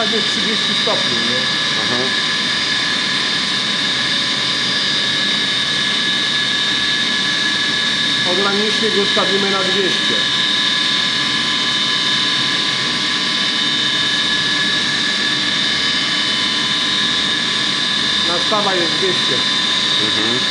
razie 30 stopni, nie? Aha. Ogranicznik ustawimy na 200. Nastawa jest 200. Mhm.